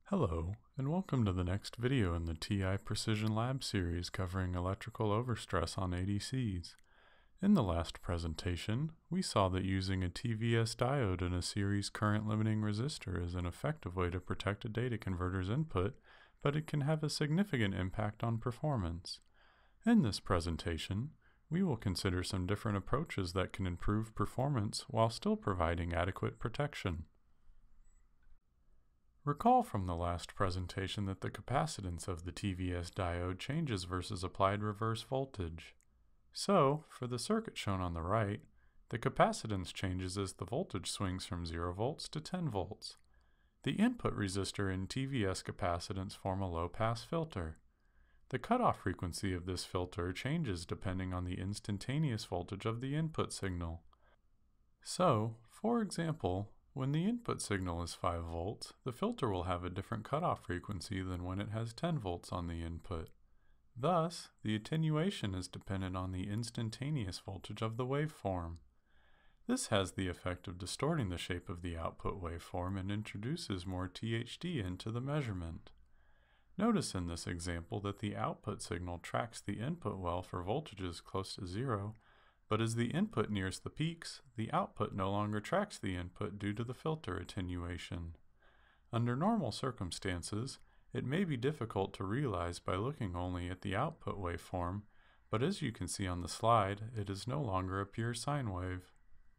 Hello, and welcome to the next video in the TI Precision Lab series covering electrical overstress on ADCs. In the last presentation, we saw that using a TVS diode and a series current limiting resistor is an effective way to protect a data converter's input, but it can have a significant impact on performance. In this presentation, we will consider some different approaches that can improve performance while still providing adequate protection. Recall from the last presentation that the capacitance of the TVS diode changes versus applied reverse voltage. So, for the circuit shown on the right, the capacitance changes as the voltage swings from 0 volts to 10 volts. The input resistor and TVS capacitance form a low-pass filter. The cutoff frequency of this filter changes depending on the instantaneous voltage of the input signal. So, for example, when the input signal is 5 volts, the filter will have a different cutoff frequency than when it has 10 volts on the input. Thus, the attenuation is dependent on the instantaneous voltage of the waveform. This has the effect of distorting the shape of the output waveform and introduces more THD into the measurement. Notice in this example that the output signal tracks the input well for voltages close to 0, but as the input nears the peaks, the output no longer tracks the input due to the filter attenuation. Under normal circumstances, it may be difficult to realize by looking only at the output waveform, but as you can see on the slide, it is no longer a pure sine wave.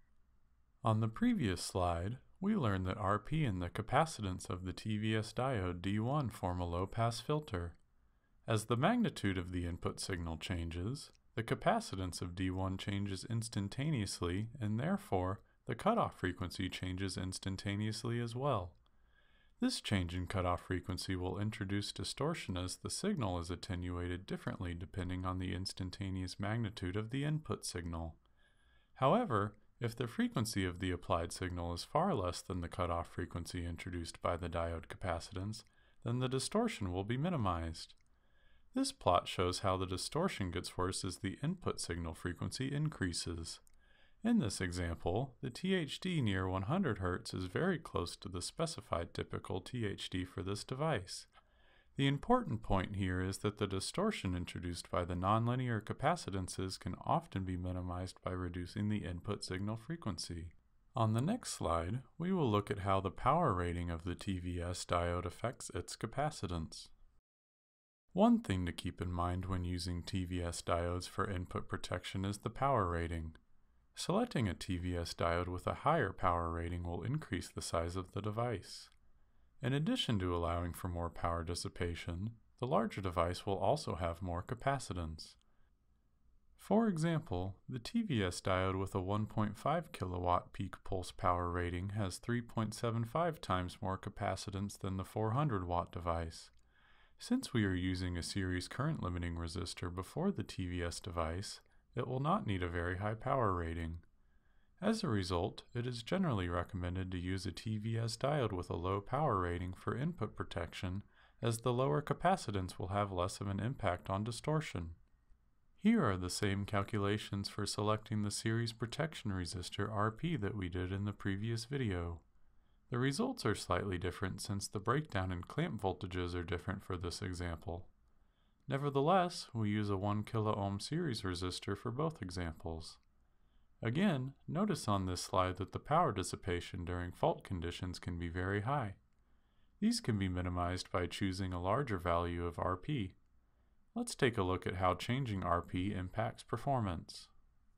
On the previous slide, we learned that Rp and the capacitance of the TVS diode D1 form a low-pass filter. As the magnitude of the input signal changes, the capacitance of D1 changes instantaneously, and therefore, the cutoff frequency changes instantaneously as well. This change in cutoff frequency will introduce distortion as the signal is attenuated differently depending on the instantaneous magnitude of the input signal. However, if the frequency of the applied signal is far less than the cutoff frequency introduced by the diode capacitance, then the distortion will be minimized. This plot shows how the distortion gets worse as the input signal frequency increases. In this example, the THD near 100 Hz is very close to the specified typical THD for this device. The important point here is that the distortion introduced by the nonlinear capacitances can often be minimized by reducing the input signal frequency. On the next slide, we will look at how the power rating of the TVS diode affects its capacitance. One thing to keep in mind when using TVS diodes for input protection is the power rating. Selecting a TVS diode with a higher power rating will increase the size of the device. In addition to allowing for more power dissipation, the larger device will also have more capacitance. For example, the TVS diode with a 1.5 kilowatt peak pulse power rating has 3.75 times more capacitance than the 400 watt device. Since we are using a series current limiting resistor before the TVS device, it will not need a very high power rating. As a result, it is generally recommended to use a TVS diode with a low power rating for input protection, as the lower capacitance will have less of an impact on distortion. Here are the same calculations for selecting the series protection resistor Rp that we did in the previous video. The results are slightly different since the breakdown and clamp voltages are different for this example. Nevertheless, we use a 1 kΩ series resistor for both examples. Again, notice on this slide that the power dissipation during fault conditions can be very high. These can be minimized by choosing a larger value of Rp. Let's take a look at how changing Rp impacts performance.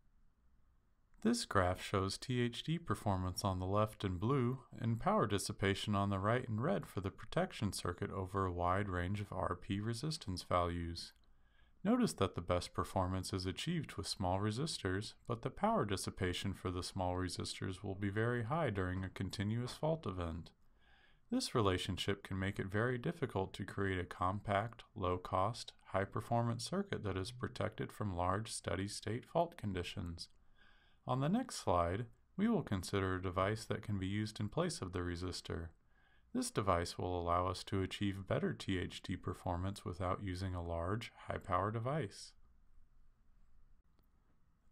This graph shows THD performance on the left in blue and power dissipation on the right in red for the protection circuit over a wide range of Rp resistance values. Notice that the best performance is achieved with small resistors, but the power dissipation for the small resistors will be very high during a continuous fault event. This relationship can make it very difficult to create a compact, low-cost, high-performance circuit that is protected from large steady-state fault conditions. On the next slide, we will consider a device that can be used in place of the resistor. This device will allow us to achieve better THD performance without using a large, high-power device.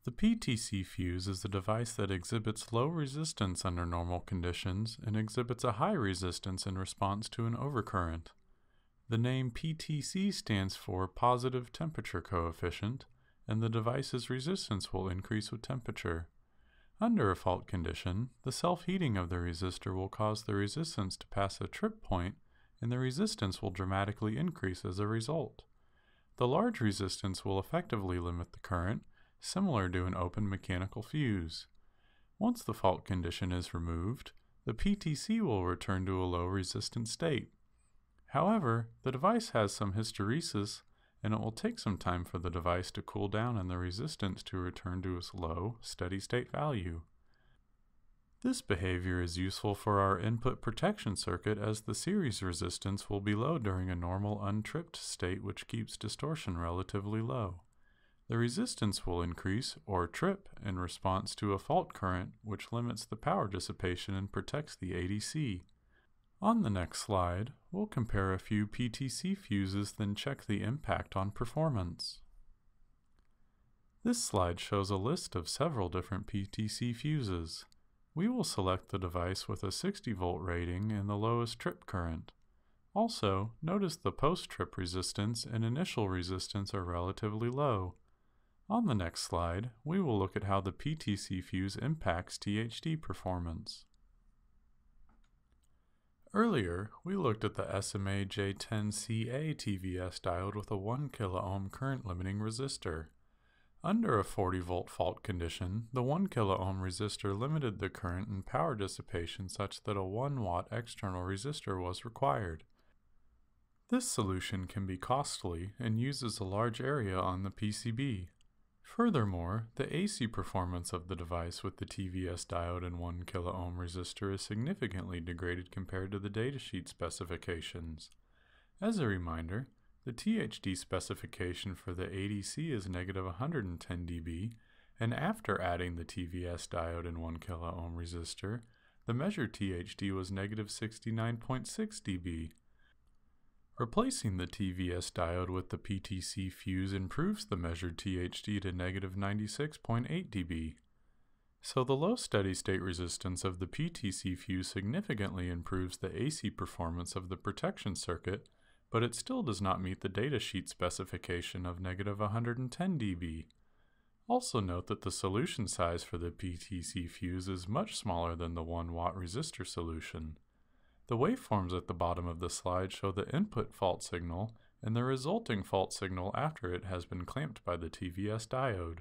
The PTC-Fuse is a device that exhibits low resistance under normal conditions and exhibits a high resistance in response to an overcurrent. The name PTC stands for positive temperature coefficient, and the device's resistance will increase with temperature. Under a fault condition, the self-heating of the resistor will cause the resistance to pass a trip point, and the resistance will dramatically increase as a result. The large resistance will effectively limit the current, similar to an open mechanical fuse. Once the fault condition is removed, the PTC will return to a low resistance state. However, the device has some hysteresis, and it will take some time for the device to cool down and the resistance to return to its low, steady state value. This behavior is useful for our input protection circuit as the series resistance will be low during a normal untripped state, which keeps distortion relatively low. The resistance will increase or trip in response to a fault current, which limits the power dissipation and protects the ADC. On the next slide, we'll compare a few PTC fuses, then check the impact on performance. This slide shows a list of several different PTC fuses. We will select the device with a 60 volt rating and the lowest trip current. Also, notice the post-trip resistance and initial resistance are relatively low. On the next slide, we will look at how the PTC fuse impacts THD performance. Earlier, we looked at the SMA J10CA TVS diode with a 1 kΩ current limiting resistor. Under a 40 volt fault condition, the 1 kΩ resistor limited the current and power dissipation such that a 1 watt external resistor was required. This solution can be costly and uses a large area on the PCB. Furthermore, the AC performance of the device with the TVS diode and 1 kΩ resistor is significantly degraded compared to the datasheet specifications. As a reminder, the THD specification for the ADC is negative 110 dB, and after adding the TVS diode and 1 kΩ resistor, the measured THD was negative 69.6 dB. Replacing the TVS diode with the PTC fuse improves the measured THD to negative 96.8 dB. So the low steady state resistance of the PTC fuse significantly improves the AC performance of the protection circuit, but it still does not meet the datasheet specification of negative 110 dB. Also note that the solution size for the PTC fuse is much smaller than the 1 watt resistor solution. The waveforms at the bottom of the slide show the input fault signal and the resulting fault signal after it has been clamped by the TVS diode.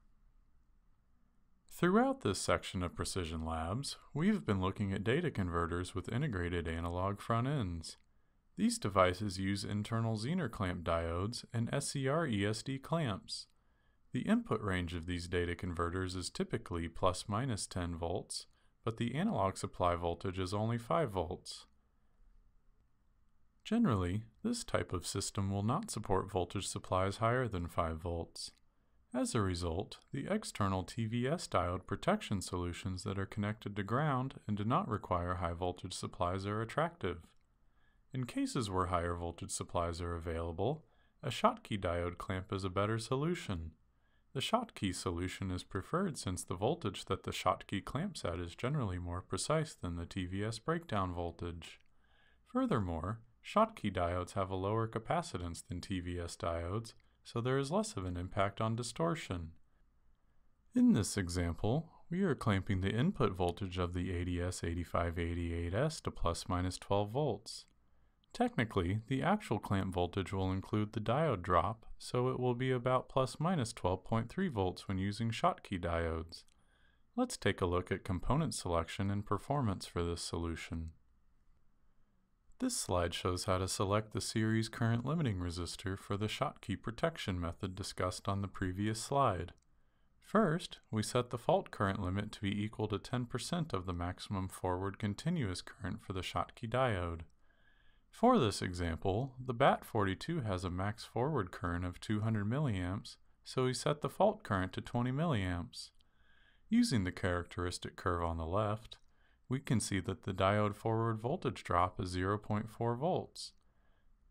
Throughout this section of Precision Labs, we've been looking at data converters with integrated analog front ends. These devices use internal Zener clamp diodes and SCR ESD clamps. The input range of these data converters is typically plus minus 10 volts, but the analog supply voltage is only 5 volts. Generally, this type of system will not support voltage supplies higher than 5 volts. As a result, the external TVS diode protection solutions that are connected to ground and do not require high voltage supplies are attractive. In cases where higher voltage supplies are available, a Schottky diode clamp is a better solution. The Schottky solution is preferred since the voltage that the Schottky clamps at is generally more precise than the TVS breakdown voltage. Furthermore, Schottky diodes have a lower capacitance than TVS diodes, so there is less of an impact on distortion. In this example, we are clamping the input voltage of the ADS8588S to plus minus 12 volts. Technically, the actual clamp voltage will include the diode drop, so it will be about plus minus 12.3 volts when using Schottky diodes. Let's take a look at component selection and performance for this solution. This slide shows how to select the series current limiting resistor for the Schottky protection method discussed on the previous slide. First, we set the fault current limit to be equal to 10% of the maximum forward continuous current for the Schottky diode. For this example, the BAT42 has a max forward current of 200 mA, so we set the fault current to 20 mA. Using the characteristic curve on the left, we can see that the diode forward voltage drop is 0.4 volts.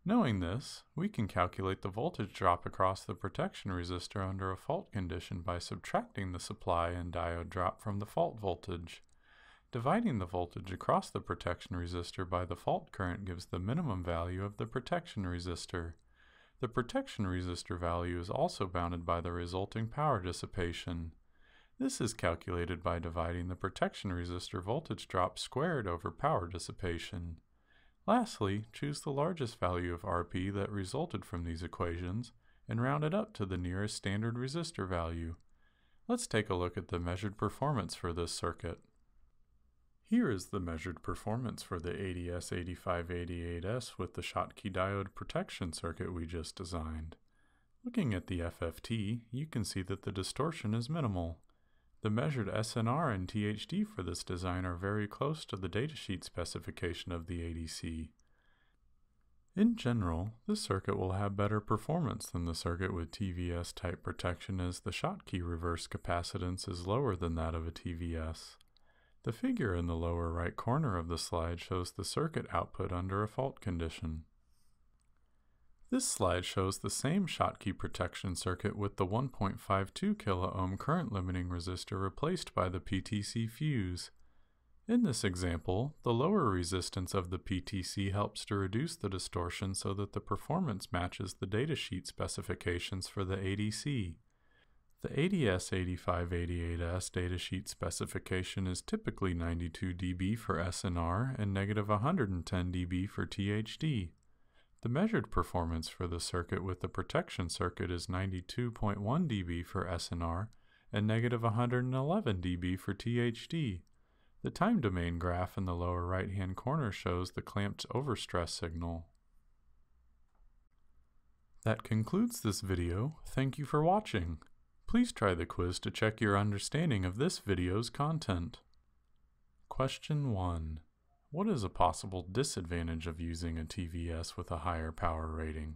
Knowing this, we can calculate the voltage drop across the protection resistor under a fault condition by subtracting the supply and diode drop from the fault voltage. Dividing the voltage across the protection resistor by the fault current gives the minimum value of the protection resistor. The protection resistor value is also bounded by the resulting power dissipation. This is calculated by dividing the protection resistor voltage drop squared over power dissipation. Lastly, choose the largest value of Rp that resulted from these equations and round it up to the nearest standard resistor value. Let's take a look at the measured performance for this circuit. Here is the measured performance for the ADS8588S with the Schottky diode protection circuit we just designed. Looking at the FFT, you can see that the distortion is minimal. The measured SNR and THD for this design are very close to the datasheet specification of the ADC. In general, this circuit will have better performance than the circuit with TVS type protection, as the Schottky reverse capacitance is lower than that of a TVS. The figure in the lower right corner of the slide shows the circuit output under a fault condition. This slide shows the same Schottky protection circuit with the 1.52 kilo-ohm current limiting resistor replaced by the PTC-Fuse. In this example, the lower resistance of the PTC helps to reduce the distortion so that the performance matches the datasheet specifications for the ADC. The ADS8588S datasheet specification is typically 92 dB for SNR and negative 110 dB for THD. The measured performance for the circuit with the protection circuit is 92.1 dB for SNR and negative 111 dB for THD. The time domain graph in the lower right-hand corner shows the clamped overstress signal. That concludes this video. Thank you for watching. Please try the quiz to check your understanding of this video's content. Question 1. What is a possible disadvantage of using a TVS with a higher power rating?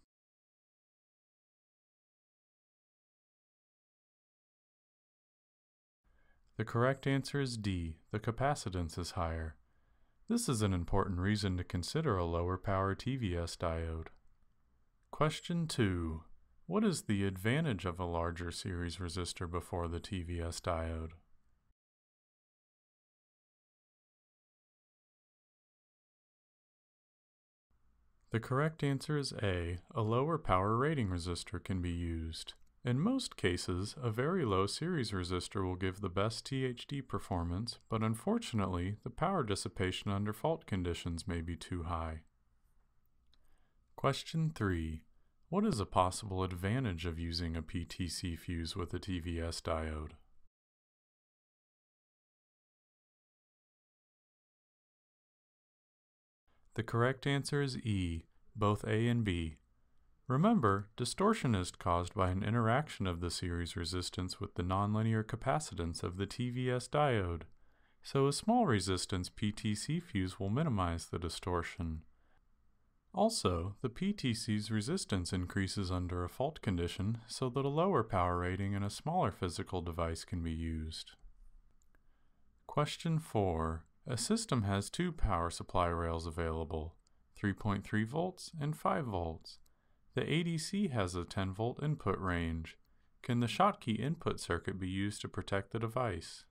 The correct answer is D. The capacitance is higher. This is an important reason to consider a lower power TVS diode. Question 2. What is the advantage of a larger series resistor before the TVS diode? The correct answer is A. A lower power rating resistor can be used. In most cases, a very low series resistor will give the best THD performance, but unfortunately, the power dissipation under fault conditions may be too high. Question 3. What is a possible advantage of using a PTC-Fuse with a TVS diode? The correct answer is E, both A and B. Remember, distortion is caused by an interaction of the series resistance with the nonlinear capacitance of the TVS diode, so a small resistance PTC-Fuse will minimize the distortion. Also, the PTC's resistance increases under a fault condition so that a lower power rating and a smaller physical device can be used. Question 4. A system has two power supply rails available, 3.3 volts and 5 volts. The ADC has a 10 volt input range. Can the Schottky input circuit be used to protect the device?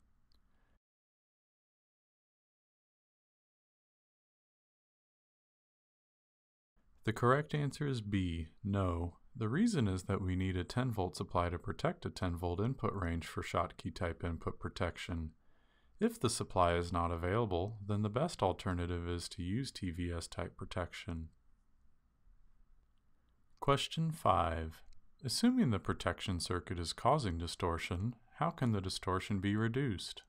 The correct answer is B, no. The reason is that we need a 10 volt supply to protect a 10 volt input range for Schottky type input protection. If the supply is not available, then the best alternative is to use TVS type protection. Question 5. Assuming the protection circuit is causing distortion, how can the distortion be reduced?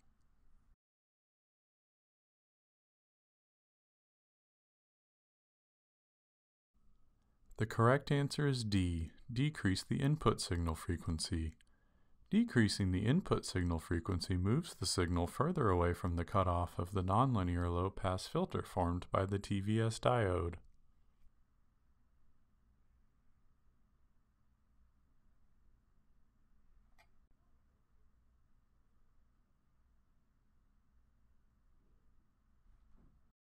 The correct answer is D, decrease the input signal frequency. Decreasing the input signal frequency moves the signal further away from the cutoff of the nonlinear low-pass filter formed by the TVS diode.